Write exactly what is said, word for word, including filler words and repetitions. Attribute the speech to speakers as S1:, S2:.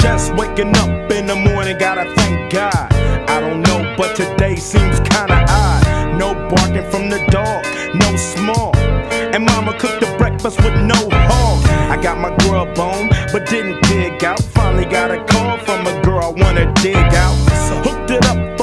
S1: Just waking up in the morning, gotta thank God. I don't know, but today seems kinda odd. No barking from the dog, no small. And mama cooked the breakfast with no hog. I got my grub on, but didn't dig out. Finally got a call from a girl I wanna dig out. So hooked it up